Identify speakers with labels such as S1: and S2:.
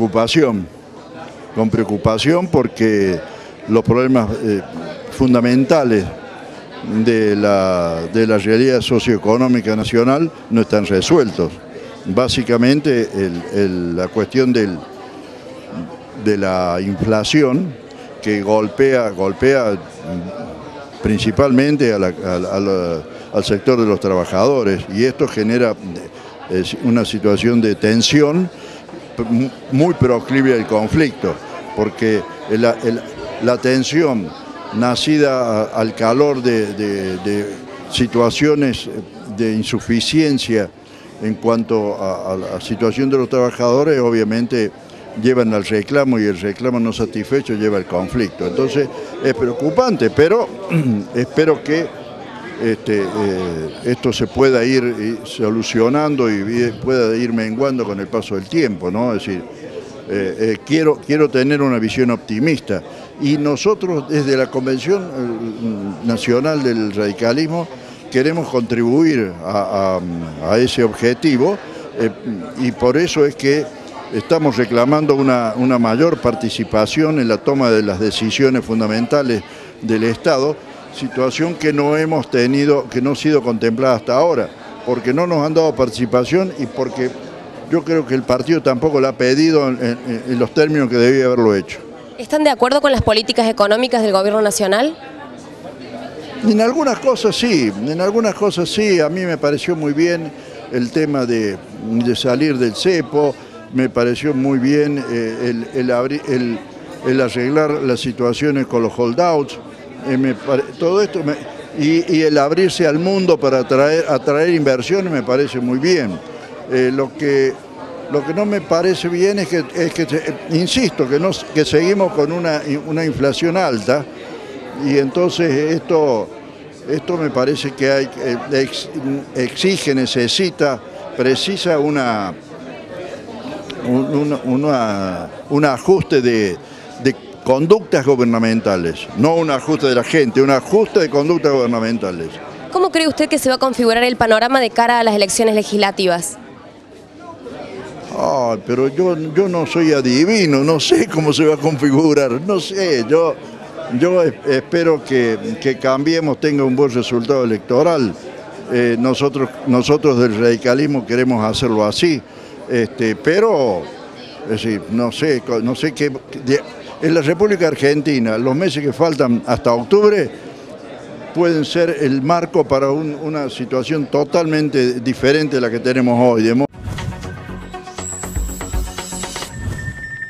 S1: preocupación porque los problemas fundamentales de la realidad socioeconómica nacional no están resueltos. Básicamente la cuestión de la inflación que golpea principalmente al sector de los trabajadores, y esto genera una situación de tensión muy proclive al conflicto, porque la tensión nacida al calor de situaciones de insuficiencia en cuanto a la situación de los trabajadores, obviamente llevan al reclamo, y el reclamo no satisfecho lleva al conflicto. Entonces es preocupante, pero espero que esto se pueda ir solucionando y pueda ir menguando con el paso del tiempo, ¿no? Es decir, quiero tener una visión optimista, y nosotros desde la Convención Nacional del Radicalismo queremos contribuir a ese objetivo, y por eso es que estamos reclamando una mayor participación en la toma de las decisiones fundamentales del Estado, situación que no hemos tenido, que no ha sido contemplada hasta ahora, porque no nos han dado participación y porque yo creo que el partido tampoco la ha pedido en los términos que debía haberlo hecho.
S2: ¿Están de acuerdo con las políticas económicas del Gobierno Nacional?
S1: En algunas cosas sí, a mí me pareció muy bien el tema de salir del cepo, me pareció muy bien el arreglar las situaciones con los holdouts, todo esto, y el abrirse al mundo para atraer inversiones me parece muy bien. Lo que no me parece bien es que insisto, que seguimos con una inflación alta, y entonces esto me parece que precisa un ajuste de conductas gubernamentales, no un ajuste de la gente, un ajuste de conductas gubernamentales.
S2: ¿Cómo cree usted que se va a configurar el panorama de cara a las elecciones legislativas?
S1: Pero yo no soy adivino, no sé cómo se va a configurar, no sé, yo espero que Cambiemos tenga un buen resultado electoral. Nosotros del radicalismo queremos hacerlo así, pero es decir, no sé qué. En la República Argentina, los meses que faltan hasta octubre pueden ser el marco para una situación totalmente diferente a la que tenemos hoy.